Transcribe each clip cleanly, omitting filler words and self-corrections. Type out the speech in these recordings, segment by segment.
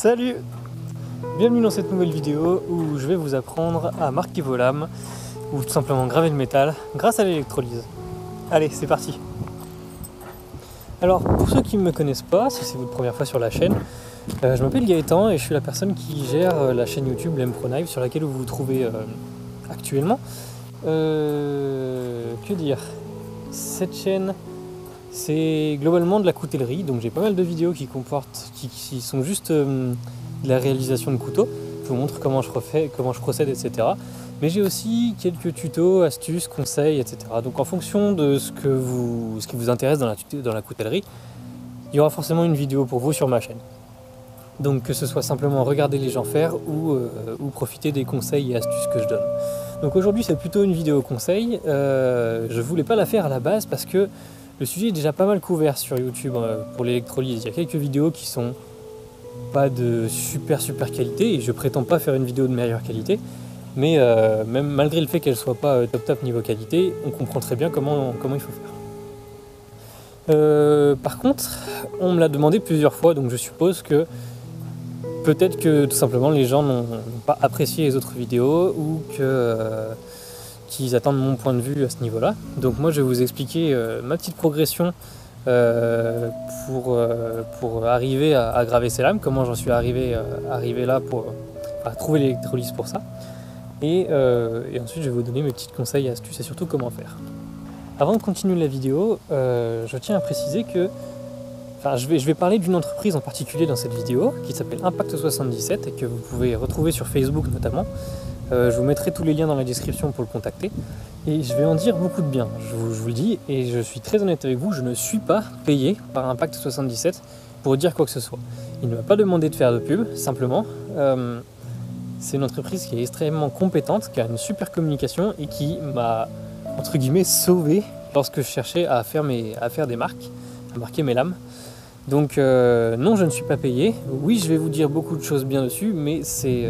Salut! Bienvenue dans cette nouvelle vidéo où je vais vous apprendre à marquer vos lames ou tout simplement graver le métal grâce à l'électrolyse. Allez, c'est parti! Alors, pour ceux qui ne me connaissent pas, si c'est votre première fois sur la chaîne, je m'appelle Gaëtan et je suis la personne qui gère la chaîne YouTube l'M-Pro-Knife sur laquelle vous vous trouvez actuellement. Que dire? Cette chaîne, c'est globalement de la coutellerie, donc j'ai pas mal de vidéos qui sont juste de la réalisation de couteaux. Je vous montre comment je procède, etc. Mais j'ai aussi quelques tutos, astuces, conseils, etc. Donc en fonction de ce qui vous intéresse dans la coutellerie, il y aura forcément une vidéo pour vous sur ma chaîne. Donc que ce soit simplement regarder les gens faire ou profiter des conseils et astuces que je donne. Donc aujourd'hui c'est plutôt une vidéo conseil. Je voulais pas la faire à la base parce que le sujet est déjà pas mal couvert sur YouTube pour l'électrolyse. Il y a quelques vidéos qui sont pas de super qualité et je prétends pas faire une vidéo de meilleure qualité. Mais même malgré le fait qu'elle soit pas top niveau qualité, on comprend très bien comment il faut faire. Par contre, on me l'a demandé plusieurs fois, donc je suppose que peut-être que tout simplement les gens n'ont pas apprécié les autres vidéos ou qu'ils attendent mon point de vue à ce niveau-là. Donc moi je vais vous expliquer ma petite progression pour arriver à graver ces lames, comment j'en suis arrivé là à trouver l'électrolyse pour ça. Et ensuite je vais vous donner mes petits conseils et astuces et surtout comment faire. Avant de continuer la vidéo, je tiens à préciser que je vais parler d'une entreprise en particulier dans cette vidéo qui s'appelle Impact77 et que vous pouvez retrouver sur Facebook notamment. Je vous mettrai tous les liens dans la description pour le contacter et je vais en dire beaucoup de bien, je vous le dis, et je suis très honnête avec vous, je ne suis pas payé par Impact77 pour dire quoi que ce soit. Il ne m'a pas demandé de faire de pub, simplement. C'est une entreprise qui est extrêmement compétente, qui a une super communication et qui m'a, entre guillemets, sauvé lorsque je cherchais à faire des marques, à marquer mes lames. Donc non, je ne suis pas payé. Oui, je vais vous dire beaucoup de choses bien dessus, mais c'est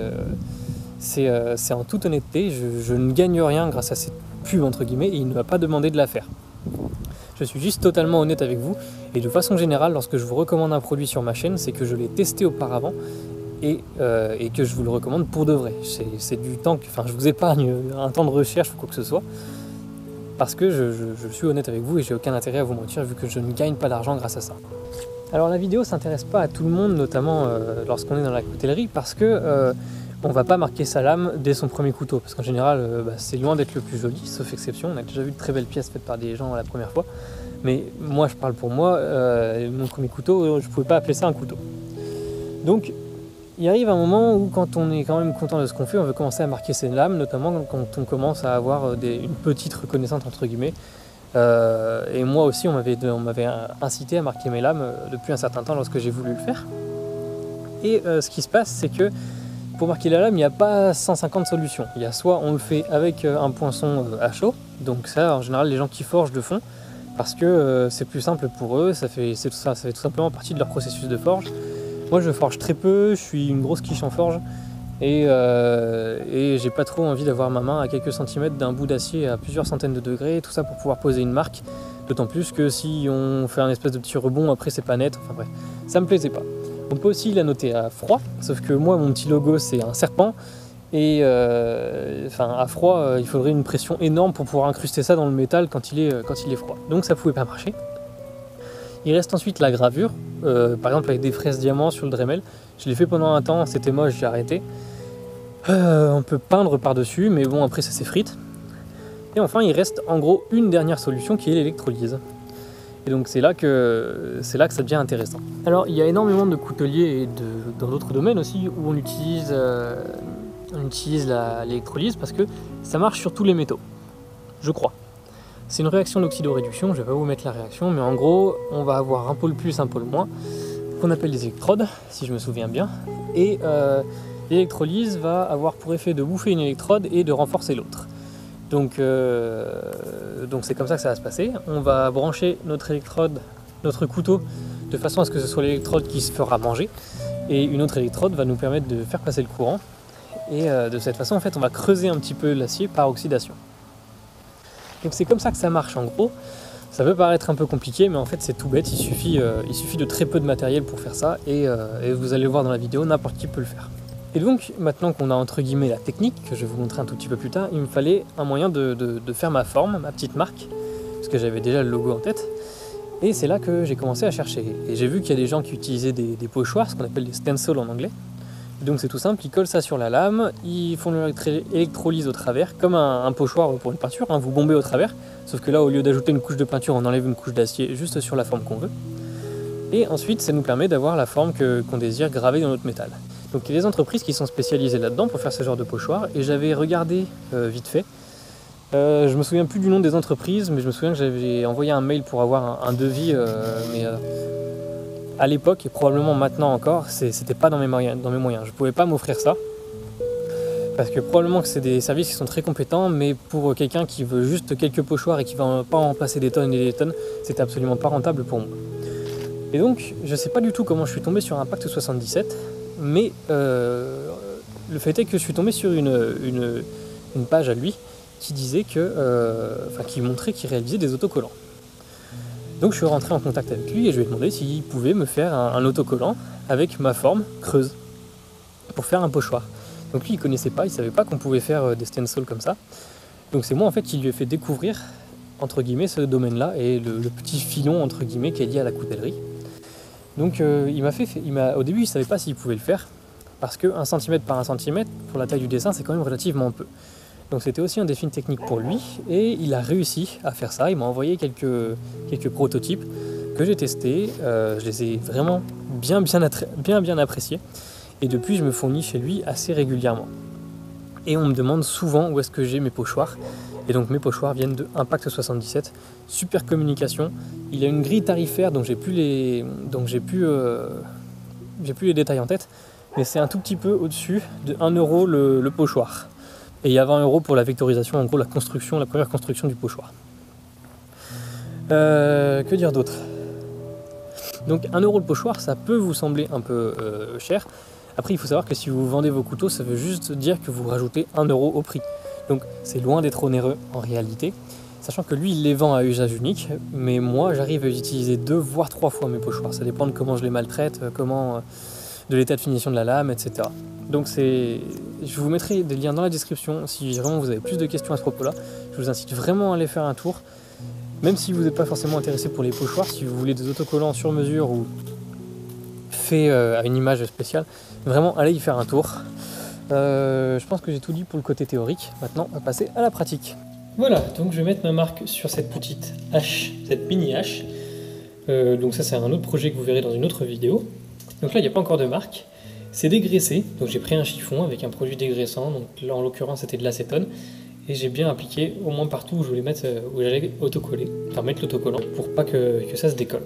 en toute honnêteté, je ne gagne rien grâce à cette pub, entre guillemets, et il ne m'a pas demandé de la faire. Je suis juste totalement honnête avec vous, et de façon générale, lorsque je vous recommande un produit sur ma chaîne, c'est que je l'ai testé auparavant, et que je vous le recommande pour de vrai. C'est du temps je vous épargne un temps de recherche ou quoi que ce soit, parce que je suis honnête avec vous et j'ai aucun intérêt à vous mentir vu que je ne gagne pas d'argent grâce à ça. Alors la vidéo s'intéresse pas à tout le monde, notamment lorsqu'on est dans la coutellerie, parce que on va pas marquer sa lame dès son premier couteau, parce qu'en général c'est loin d'être le plus joli, sauf exception. On a déjà vu de très belles pièces faites par des gens la première fois, mais moi je parle pour moi, mon premier couteau, je pouvais pas appeler ça un couteau. Donc il arrive un moment où quand on est quand même content de ce qu'on fait, on veut commencer à marquer ses lames, notamment quand on commence à avoir une petite reconnaissance entre guillemets. Et moi aussi on m'avait incité à marquer mes lames depuis un certain temps lorsque j'ai voulu le faire. Et ce qui se passe, c'est que pour marquer la lame, il n'y a pas 150 solutions. Il y a soit on le fait avec un poinçon à chaud, donc ça en général les gens qui forgent le font, parce que c'est plus simple pour eux, ça fait tout simplement partie de leur processus de forge. Moi je forge très peu, je suis une grosse quiche en forge et j'ai pas trop envie d'avoir ma main à quelques centimètres d'un bout d'acier à plusieurs centaines de degrés, tout ça pour pouvoir poser une marque, d'autant plus que si on fait un espèce de petit rebond après c'est pas net, enfin bref, ça me plaisait pas. On peut aussi la noter à froid, sauf que moi mon petit logo c'est un serpent et à froid il faudrait une pression énorme pour pouvoir incruster ça dans le métal quand il est froid, donc ça pouvait pas marcher. Il reste ensuite la gravure, par exemple avec des fraises diamants sur le Dremel. Je l'ai fait pendant un temps, c'était moche, j'ai arrêté. On peut peindre par-dessus, mais bon après ça s'effrite. Et enfin il reste en gros une dernière solution qui est l'électrolyse. Et donc c'est là que ça devient intéressant. Alors il y a énormément de couteliers et dans d'autres domaines aussi où on utilise l'électrolyse parce que ça marche sur tous les métaux, je crois. C'est une réaction d'oxydoréduction, je ne vais pas vous mettre la réaction, mais en gros, on va avoir un pôle plus, un pôle moins, qu'on appelle des électrodes, si je me souviens bien. Et l'électrolyse va avoir pour effet de bouffer une électrode et de renforcer l'autre. Donc c'est comme ça que ça va se passer. On va brancher notre couteau, de façon à ce que ce soit l'électrode qui se fera manger. Et une autre électrode va nous permettre de faire passer le courant. Et de cette façon, en fait, on va creuser un petit peu l'acier par oxydation. Donc c'est comme ça que ça marche en gros. Ça peut paraître un peu compliqué, mais en fait c'est tout bête, il suffit de très peu de matériel pour faire ça, et vous allez le voir dans la vidéo, n'importe qui peut le faire. Et donc maintenant qu'on a entre guillemets la technique, que je vais vous montrer un tout petit peu plus tard, il me fallait un moyen de faire ma forme, ma petite marque, parce que j'avais déjà le logo en tête, et c'est là que j'ai commencé à chercher. Et j'ai vu qu'il y a des gens qui utilisaient des pochoirs, ce qu'on appelle des stencils en anglais. Donc c'est tout simple, ils collent ça sur la lame, ils font l'électrolyse au travers, comme un pochoir pour une peinture, hein, vous bombez au travers, sauf que là au lieu d'ajouter une couche de peinture, on enlève une couche d'acier juste sur la forme qu'on veut. Et ensuite ça nous permet d'avoir la forme qu'on désire gravée dans notre métal. Donc il y a des entreprises qui sont spécialisées là-dedans pour faire ce genre de pochoir, et j'avais regardé vite fait. Je me souviens plus du nom des entreprises, mais je me souviens que j'avais envoyé un mail pour avoir un devis, mais à l'époque, et probablement maintenant encore, c'était pas dans mes moyens. Je pouvais pas m'offrir ça, parce que probablement que c'est des services qui sont très compétents, mais pour quelqu'un qui veut juste quelques pochoirs et qui va pas en passer des tonnes et des tonnes, c'était absolument pas rentable pour moi. Et donc, je sais pas du tout comment je suis tombé sur Impact 77, mais le fait est que je suis tombé sur une page à lui qui disait qui montrait qu'il réalisait des autocollants. Donc je suis rentré en contact avec lui et je lui ai demandé s'il pouvait me faire un autocollant avec ma forme creuse pour faire un pochoir. Donc lui il connaissait pas, il savait pas qu'on pouvait faire des stencils comme ça. Donc c'est moi en fait qui lui ai fait découvrir entre guillemets ce domaine-là et le petit filon entre guillemets qui est lié à la coutellerie. Donc au début il savait pas s'il pouvait le faire parce que 1 cm par 1 cm pour la taille du dessin c'est quand même relativement peu. Donc c'était aussi un défi technique pour lui et il a réussi à faire ça. Il m'a envoyé quelques prototypes que j'ai testés. Je les ai vraiment bien appréciés. Et depuis, je me fournis chez lui assez régulièrement. Et on me demande souvent où est-ce que j'ai mes pochoirs. Et donc mes pochoirs viennent de Impact 77. Super communication. Il a une grille tarifaire dont j'ai plus les détails en tête. Mais c'est un tout petit peu au-dessus de 1 € le pochoir. Et il y a 20 € pour la vectorisation, en gros la première construction du pochoir. Que dire d'autre? Donc 1 € le pochoir, ça peut vous sembler un peu cher. Après il faut savoir que si vous vendez vos couteaux, ça veut juste dire que vous rajoutez 1 € au prix. Donc c'est loin d'être onéreux en réalité. Sachant que lui il les vend à usage unique, mais moi j'arrive à utiliser 2 voire 3 fois mes pochoirs. Ça dépend de comment je les maltraite, de l'état de finition de la lame, etc. Donc je vous mettrai des liens dans la description si vraiment vous avez plus de questions à ce propos-là. Je vous incite vraiment à aller faire un tour. Même si vous n'êtes pas forcément intéressé pour les pochoirs, si vous voulez des autocollants sur mesure ou faits à une image spéciale, vraiment allez y faire un tour. Je pense que j'ai tout dit pour le côté théorique. Maintenant, on va passer à la pratique. Voilà, donc je vais mettre ma marque sur cette petite hache, cette mini hache. Donc ça c'est un autre projet que vous verrez dans une autre vidéo. Donc là, il n'y a pas encore de marque. C'est dégraissé, donc j'ai pris un chiffon avec un produit dégraissant, donc là en l'occurrence c'était de l'acétone, et j'ai bien appliqué au moins partout où je voulais mettre, où j'allais autocoller, enfin mettre l'autocollant pour pas que ça se décolle.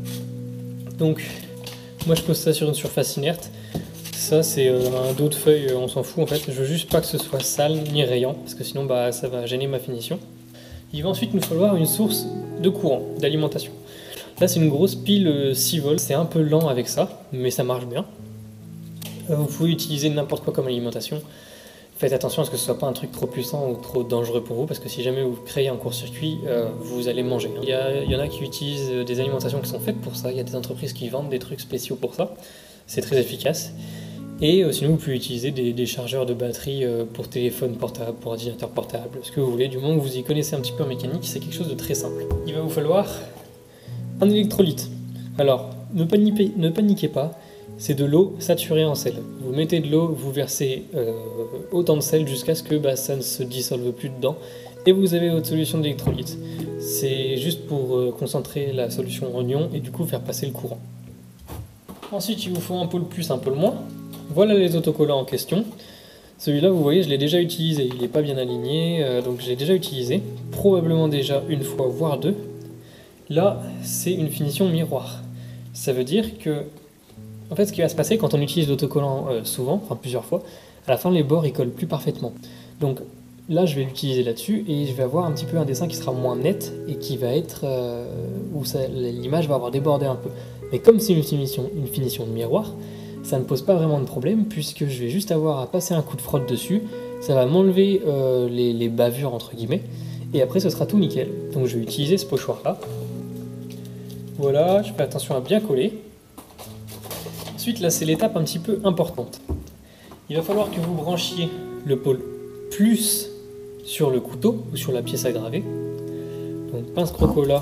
Donc moi je pose ça sur une surface inerte, ça c'est un dos de feuille, on s'en fout en fait, je veux juste pas que ce soit sale ni rayant, parce que sinon ça va gêner ma finition. Il va ensuite nous falloir une source de courant, d'alimentation. Là c'est une grosse pile 6 volts, c'est un peu lent avec ça, mais ça marche bien. Vous pouvez utiliser n'importe quoi comme alimentation. Faites attention à ce que ce soit pas un truc trop puissant ou trop dangereux pour vous, parce que si jamais vous créez un court-circuit, vous allez manger. Il y en a qui utilisent des alimentations qui sont faites pour ça, il y a des entreprises qui vendent des trucs spéciaux pour ça, c'est très efficace. Et sinon vous pouvez utiliser des chargeurs de batterie pour téléphone portable, pour ordinateur portable, ce que vous voulez, du moment que vous y connaissez un petit peu en mécanique, c'est quelque chose de très simple. Il va vous falloir un électrolyte. Alors, ne paniquez pas. C'est de l'eau saturée en sel. Vous mettez de l'eau, vous versez autant de sel jusqu'à ce que ça ne se dissolve plus dedans et vous avez votre solution d'électrolyte. C'est juste pour concentrer la solution en ion et du coup faire passer le courant. Ensuite il vous faut un pôle plus, un pôle moins. Voilà les autocollants en question. Celui-là vous voyez je l'ai déjà utilisé, il n'est pas bien aligné donc je l'ai déjà utilisé, probablement déjà une fois voire deux. Là c'est une finition miroir. Ça veut dire que en fait, ce qui va se passer quand on utilise l'autocollant souvent, enfin plusieurs fois, à la fin les bords ils collent plus parfaitement. Donc là je vais l'utiliser là-dessus et je vais avoir un petit peu un dessin qui sera moins net et qui va être où l'image va avoir débordé un peu. Mais comme c'est une finition de miroir, ça ne pose pas vraiment de problème puisque je vais juste avoir à passer un coup de frotte dessus, ça va m'enlever les bavures entre guillemets Et après ce sera tout nickel. Donc je vais utiliser ce pochoir là. Voilà, je fais attention à bien coller. Ensuite là c'est l'étape un petit peu importante. Il va falloir que vous branchiez le pôle plus sur le couteau ou sur la pièce à graver. Donc pince croco là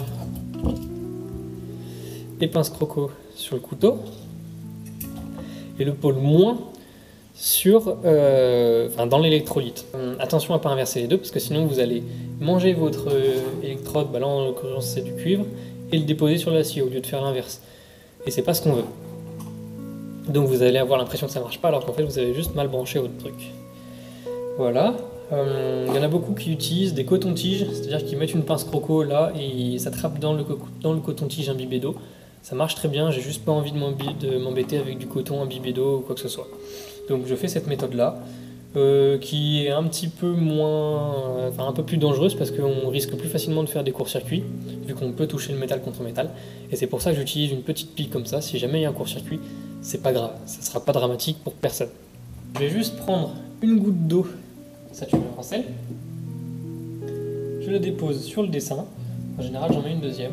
et pince croco sur le couteau. Et le pôle moins sur, dans l'électrolyte. Attention à ne pas inverser les deux parce que sinon vous allez manger votre électrode, là en l'occurrence c'est du cuivre, et le déposer sur l'acier au lieu de faire l'inverse. Et c'est pas ce qu'on veut. Donc vous allez avoir l'impression que ça marche pas alors qu'en fait vous avez juste mal branché votre truc. Voilà. Il y en a beaucoup qui utilisent des cotons-tiges, c'est-à-dire qu'ils mettent une pince croco là et ça trappe dans le coton-tige imbibé d'eau. Ça marche très bien, j'ai juste pas envie de m'embêter avec du coton imbibé d'eau ou quoi que ce soit. Donc je fais cette méthode là, qui est un petit peu moins, un peu plus dangereuse parce qu'on risque plus facilement de faire des courts-circuits, vu qu'on peut toucher le métal contre métal. Et c'est pour ça que j'utilise une petite pile comme ça, si jamais il y a un court-circuit, c'est pas grave, ça sera pas dramatique pour personne. Je vais juste prendre une goutte d'eau saturée en sel, je la dépose sur le dessin, en général j'en mets une deuxième.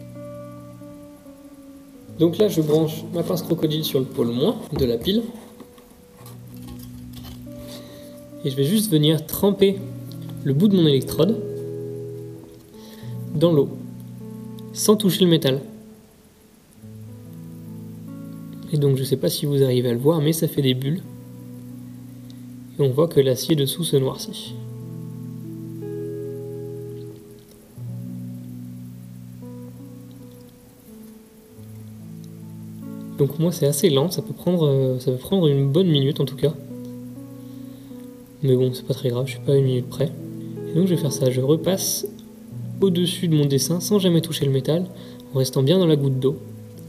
Donc là je branche ma pince crocodile sur le pôle moins de la pile. Et je vais juste venir tremper le bout de mon électrode dans l'eau, sans toucher le métal. Et donc je ne sais pas si vous arrivez à le voir, mais ça fait des bulles. Et on voit que l'acier dessous se noircit. Donc moi c'est assez lent, ça peut prendre une bonne minute en tout cas. Mais bon, c'est pas très grave, je suis pas à une minute près. Et donc je vais faire ça, je repasse au-dessus de mon dessin sans jamais toucher le métal, en restant bien dans la goutte d'eau.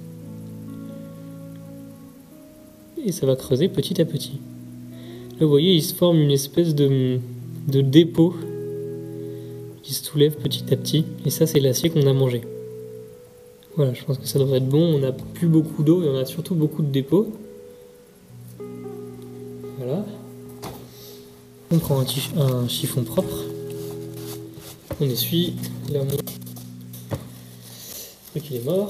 Et ça va creuser petit à petit. Là vous voyez, il se forme une espèce de dépôt qui se soulève petit à petit. Et ça c'est l'acier qu'on a mangé. Voilà, je pense que ça devrait être bon, on n'a plus beaucoup d'eau et on a surtout beaucoup de dépôts. Voilà. On prend un chiffon propre, on essuie, là mon truc il est mort.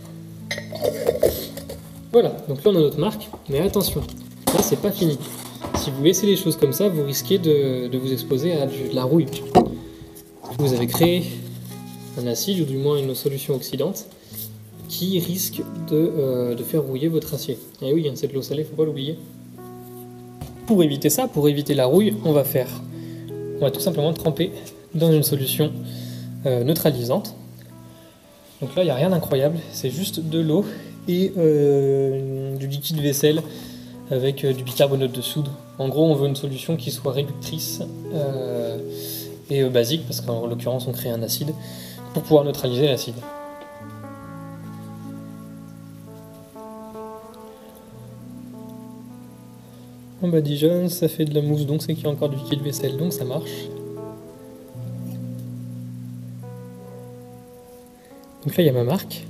Voilà, donc là on a notre marque, mais attention, là c'est pas fini. Si vous laissez les choses comme ça, vous risquez de vous exposer à de la rouille. Vous avez créé un acide, ou du moins une solution oxydante, qui risque de faire rouiller votre acier. Et oui, c'est de l'eau salée, faut pas l'oublier. Pour éviter ça, pour éviter la rouille, on va tout simplement tremper dans une solution neutralisante. Donc là, il n'y a rien d'incroyable, c'est juste de l'eau et du liquide vaisselle avec du bicarbonate de soude. En gros, on veut une solution qui soit réductrice et basique, parce qu'en l'occurrence, on crée un acide, pour pouvoir neutraliser l'acide. On badigeonne, ça fait de la mousse, donc c'est qu'il y a encore du liquide vaisselle, donc ça marche. Donc là il y a ma marque.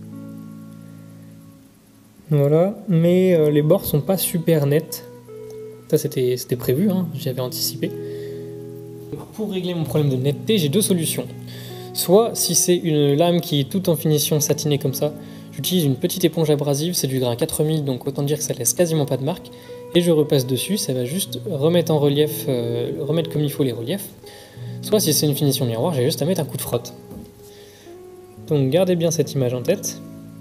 Voilà, mais les bords sont pas super nets. Ça c'était prévu, hein, j'avais anticipé. Pour régler mon problème de netteté, j'ai deux solutions. Soit si c'est une lame qui est toute en finition satinée comme ça, j'utilise une petite éponge abrasive, c'est du grain 4000, donc autant dire que ça laisse quasiment pas de marque. Et je repasse dessus, ça va juste remettre en relief, remettre comme il faut les reliefs. Soit si c'est une finition miroir, j'ai juste à mettre un coup de frotte. Donc gardez bien cette image en tête.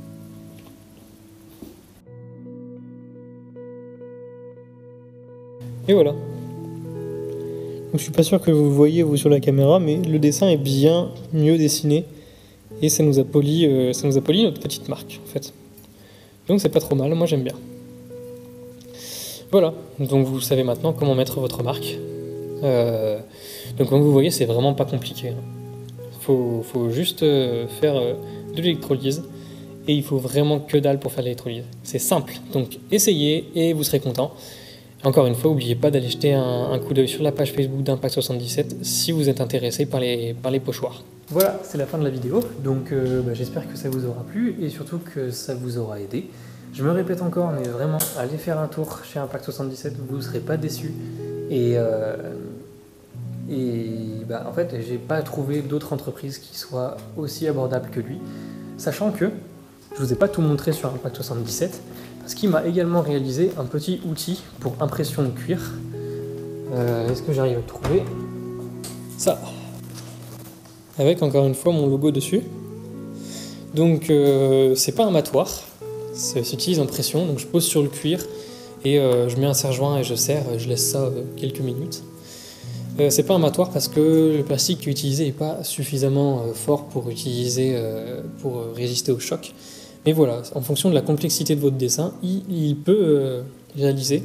Et voilà. Donc, je suis pas sûr que vous voyez vous sur la caméra, mais le dessin est bien mieux dessiné. Et ça nous a poli notre petite marque en fait. Donc c'est pas trop mal, moi j'aime bien. Voilà, donc vous savez maintenant comment mettre votre marque. Donc comme vous voyez, c'est vraiment pas compliqué. Faut juste faire de l'électrolyse et il faut vraiment que dalle pour faire l'électrolyse. C'est simple, donc essayez et vous serez content. Encore une fois, n'oubliez pas d'aller jeter un coup d'œil sur la page Facebook d'Impact 77 si vous êtes intéressé par les pochoirs. Voilà, c'est la fin de la vidéo, donc j'espère que ça vous aura plu et surtout que ça vous aura aidé. Je me répète encore, mais vraiment, allez faire un tour chez Impact 77, vous ne serez pas déçus. Et Et bah, en fait, j'ai pas trouvé d'autres entreprises qui soient aussi abordables que lui. Sachant que je vous ai pas tout montré sur Impact 77, parce qu'il m'a également réalisé un petit outil pour impression de cuir. Est-ce que j'arrive à le trouver? Ça, avec encore une fois mon logo dessus. Donc c'est pas un matoir, ça s'utilise en pression, donc je pose sur le cuir et je mets un serre-joint et je serre, je laisse ça quelques minutes. C'est pas un matoir parce que le plastique qui est utilisé n'est pas suffisamment fort pour résister au choc. Mais voilà, en fonction de la complexité de votre dessin, il peut réaliser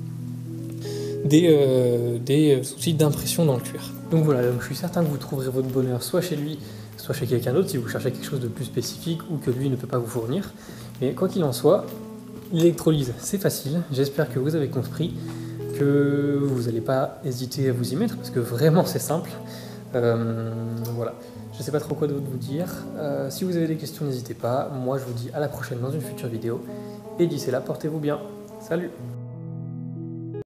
des outils d'impression dans le cuir. Donc voilà, donc je suis certain que vous trouverez votre bonheur soit chez lui, soit chez quelqu'un d'autre si vous cherchez quelque chose de plus spécifique ou que lui ne peut pas vous fournir. Mais quoi qu'il en soit, l'électrolyse c'est facile, j'espère que vous avez compris, que vous n'allez pas hésiter à vous y mettre parce que vraiment c'est simple. Voilà, je ne sais pas trop quoi d'autre vous dire. Si vous avez des questions, n'hésitez pas. Moi je vous dis à la prochaine dans une future vidéo et d'ici là, portez-vous bien. Salut!